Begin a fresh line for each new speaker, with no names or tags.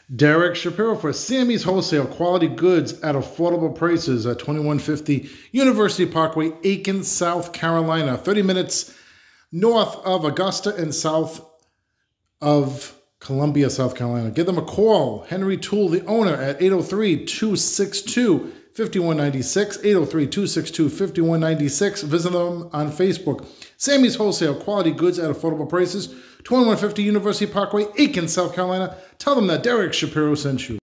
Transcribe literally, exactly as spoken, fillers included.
Derek Shapiro for Sammie's Wholesale, quality goods at affordable prices at twenty-one fifty University Parkway, Aiken, South Carolina. thirty minutes north of Augusta and south of Columbia, South Carolina. Give them a call. Henry Toole, the owner, at eight oh three, two six two, five one nine six, eight oh three, two six two, five one nine six. Visit them on Facebook. Sammie's Wholesale, quality goods at affordable prices, twenty-one fifty University Parkway, Aiken, South Carolina. Tell them that Derek Shapiro sent you.